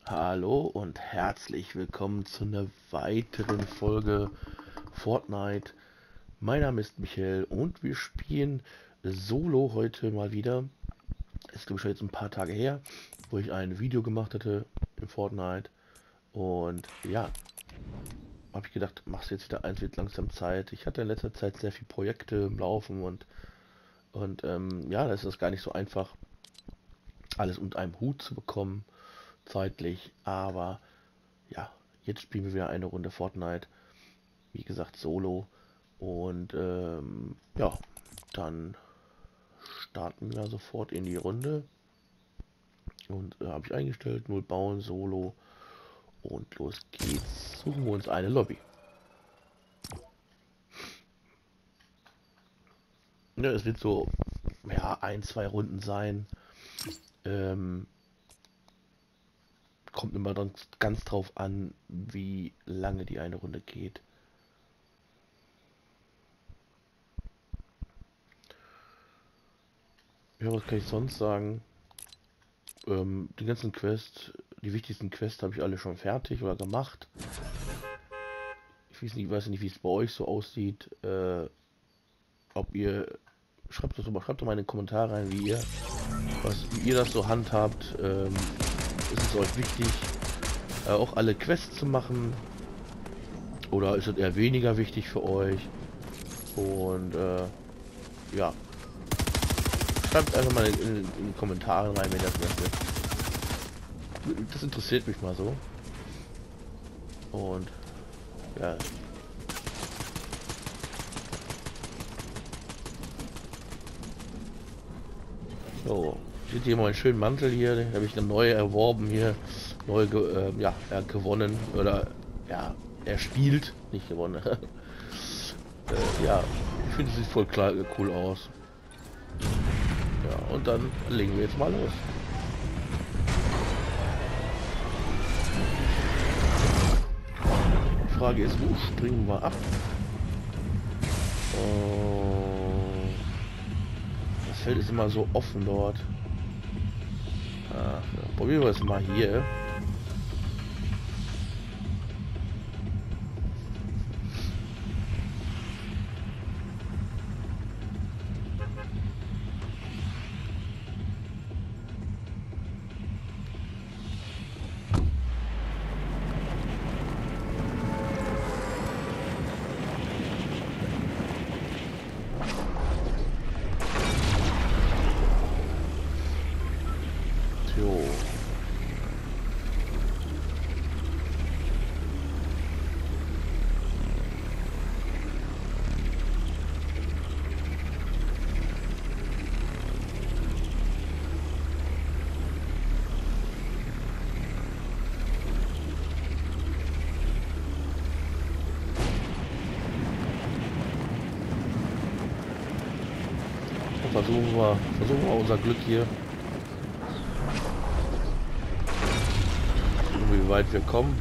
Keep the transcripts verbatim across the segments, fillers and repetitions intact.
Hallo und herzlich willkommen zu einer weiteren Folge Fortnite. Mein Name ist Michael und wir spielen Solo heute mal wieder. Ist glaube ich schon jetzt ein paar Tage her, wo ich ein Video gemacht hatte in Fortnite. Und ja, habe ich gedacht, machst du jetzt wieder eins, wird langsam Zeit. Ich hatte in letzter Zeit sehr viele Projekte im Laufen und, und ähm, ja, da ist es gar nicht so einfach, alles unter einem Hut zu bekommen, zeitlich. Aber ja, jetzt spielen wir wieder eine Runde Fortnite. Wie gesagt, Solo. Und ähm, ja, dann starten wir sofort in die Runde. Und äh, habe ich eingestellt, null bauen, Solo. Und los geht's. Suchen wir uns eine Lobby. Ja, es wird so, ja, ein, zwei Runden sein. Ähm, kommt immer dann ganz drauf an, wie lange die eine Runde geht. Ja, was kann ich sonst sagen? Ähm, die ganzen Quests, die wichtigsten Quests habe ich alle schon fertig oder gemacht. Ich weiß nicht, weiß nicht, wie es bei euch so aussieht. Äh, ob ihr schreibt das mal, schreibt doch mal in den Kommentare rein, wie ihr was wie ihr das so handhabt. Ähm, ist es euch wichtig, äh, auch alle Quests zu machen? Oder ist es eher weniger wichtig für euch? Und äh, ja, schreibt einfach mal in, in, in die Kommentare rein, wenn ihr das möchtet. Das interessiert mich mal so. Und ja, so. Seht ihr mal einen schönen Mantel hier, den habe ich dann neu erworben hier, neu ge äh, ja, ja, gewonnen oder ja, er spielt, nicht gewonnen. äh, ja, ich finde, es sieht voll klar, cool aus. Ja, und dann legen wir jetzt mal los. Die Frage ist, wo springen wir ab? Oh, das Feld ist immer so offen dort. Ach, ja, probieren wir es mal hier. Jo. Versuchen wir, versuchen wir unser Glück hier. Wie weit wir kommen.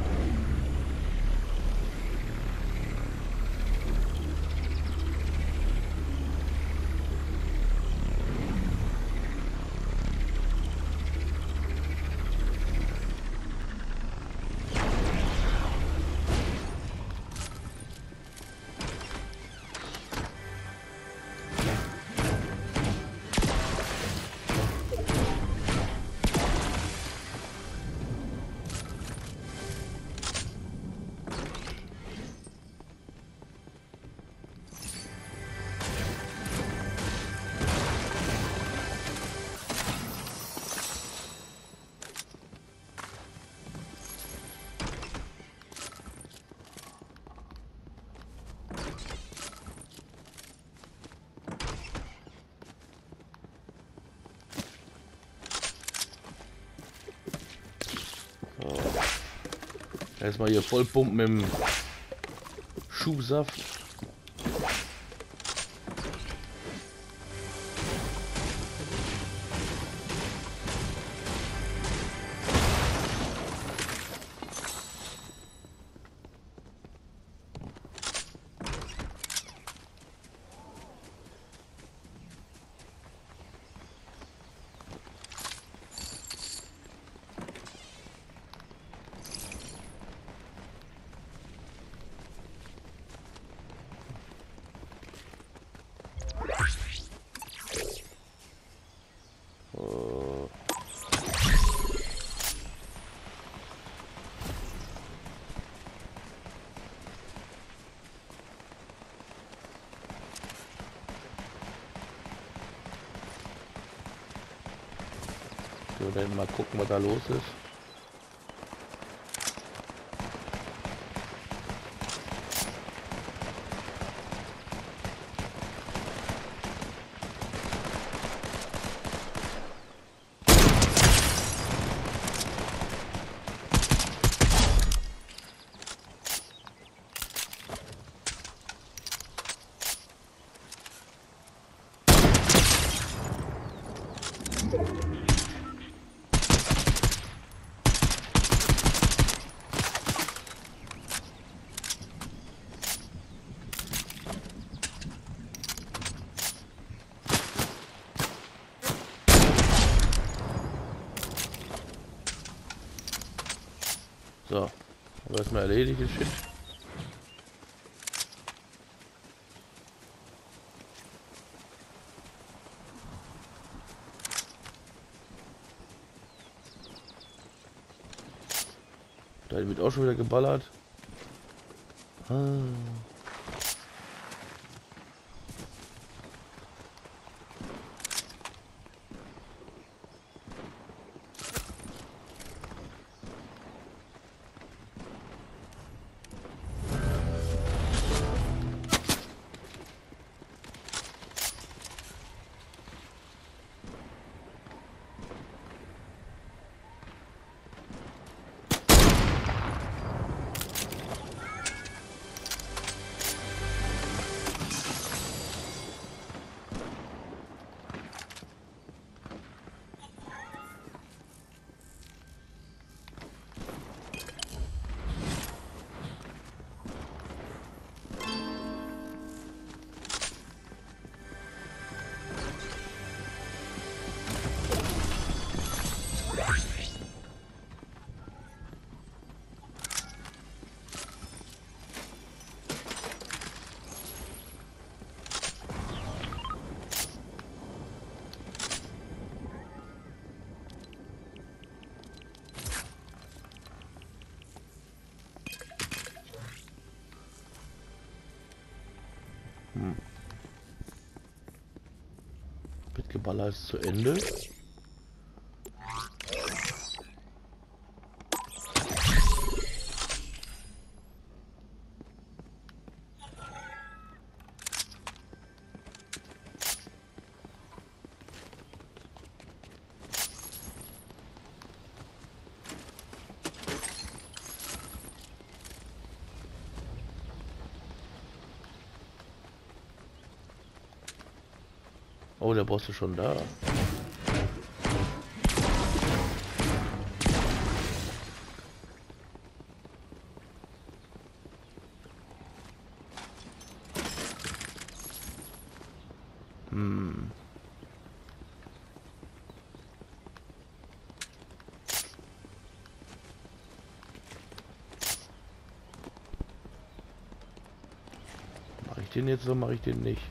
Erstmal hier voll pumpen mit dem Schuhsaft. So, dann mal gucken, was da los ist. So, aber erstmal erledigt ist Shit. Da wird auch schon wieder geballert. Ah. Hm. Bitgeballer ist zu Ende. Oh, der Boss ist schon da. Hm. Mache ich den jetzt so, mache ich den nicht?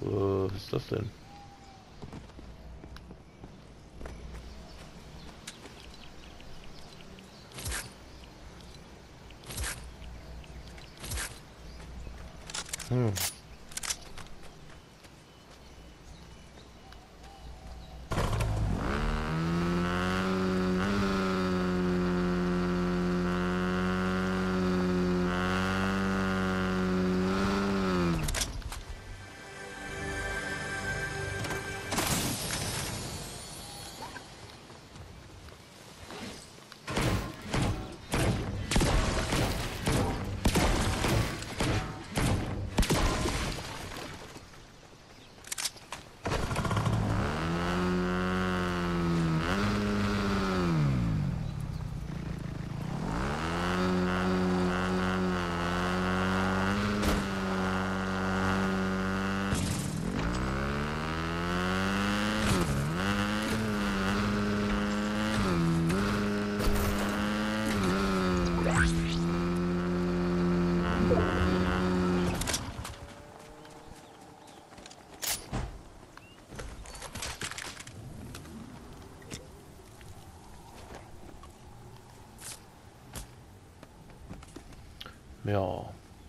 Äh, was ist das denn? Hm. Ja.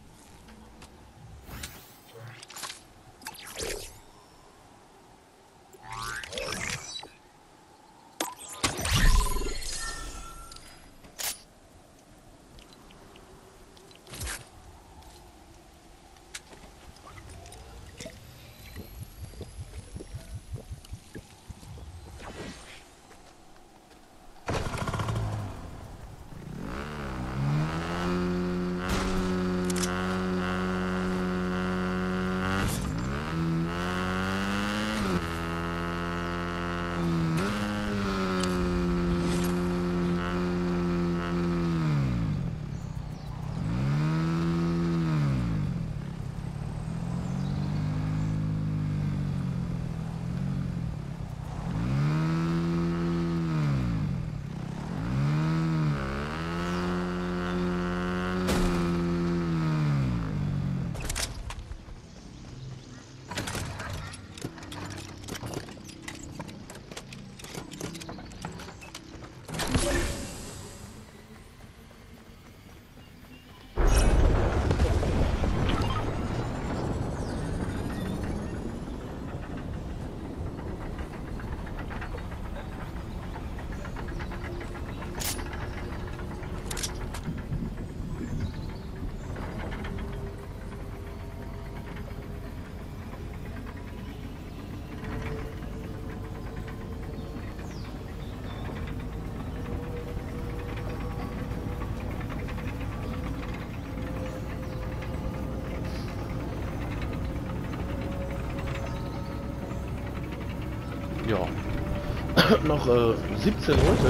Ja. Noch äh, siebzehn Leute.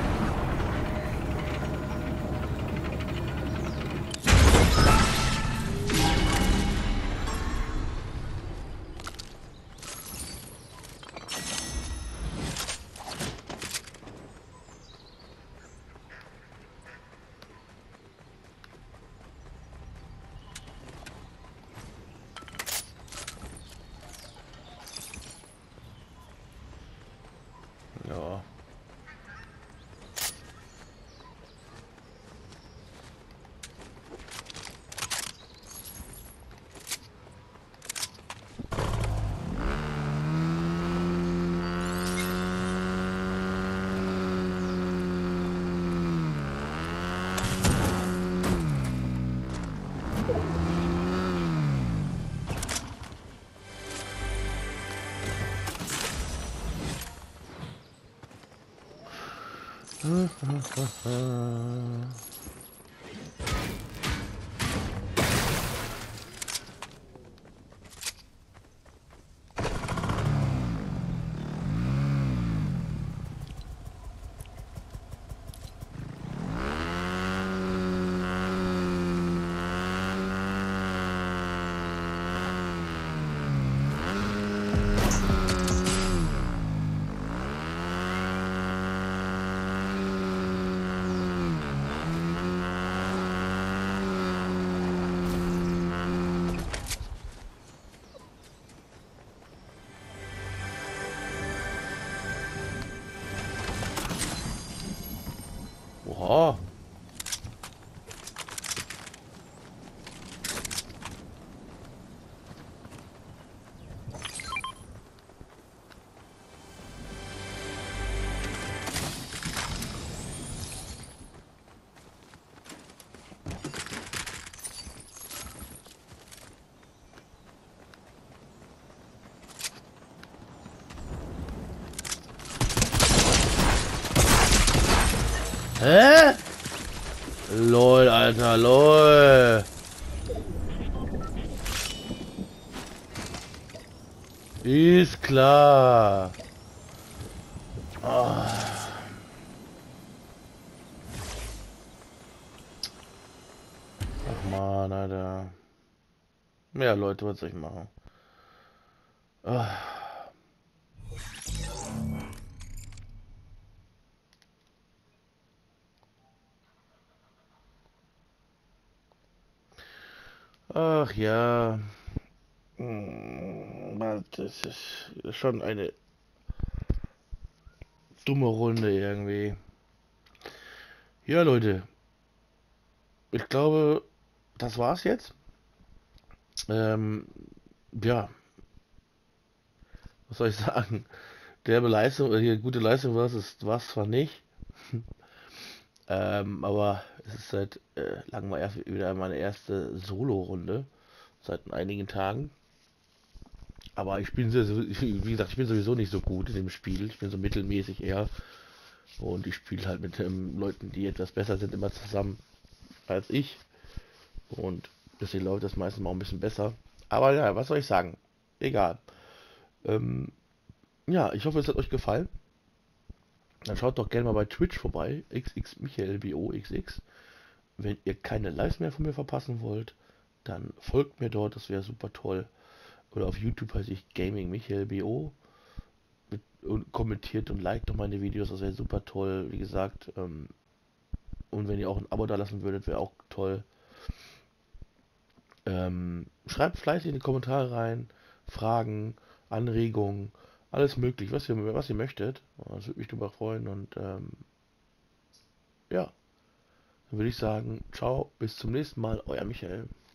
Ja. Oh. Hä? Lol, Alter, lol. Ist klar. Ah. Ach man, Alter. Ja, Leute, was soll ich machen? Ah. Ach ja. Hm, das ist schon eine dumme Runde irgendwie. Ja, Leute. Ich glaube, das war's jetzt. Ähm, ja, was soll ich sagen? Derbe Leistung, oder hier gute Leistung war es, war es zwar nicht. Ähm, aber es ist seit äh, langem mal erst wieder meine erste Solo-Runde. Seit einigen Tagen. Aber ich bin, wie gesagt, ich bin sowieso nicht so gut in dem Spiel. Ich bin so mittelmäßig eher. Und ich spiele halt mit ähm, Leuten, die etwas besser sind, immer zusammen als ich. Und deswegen läuft das meistens mal ein bisschen besser. Aber ja, was soll ich sagen? Egal. Ähm, ja, ich hoffe, es hat euch gefallen. Dann schaut doch gerne mal bei Twitch vorbei. X X Michael B O X X. Wenn ihr keine Lives mehr von mir verpassen wollt, dann folgt mir dort, das wäre super toll. Oder auf YouTube heiße ich Gaming Michael B O. Mit, und kommentiert und liked doch meine Videos, das wäre super toll. Wie gesagt, ähm, und wenn ihr auch ein Abo da lassen würdet, wäre auch toll. Ähm, schreibt fleißig in die Kommentare rein, Fragen, Anregungen, alles möglich, was ihr, was ihr möchtet. Das würde mich drüber freuen und ähm, ja, dann würde ich sagen, ciao, bis zum nächsten Mal, euer Michael.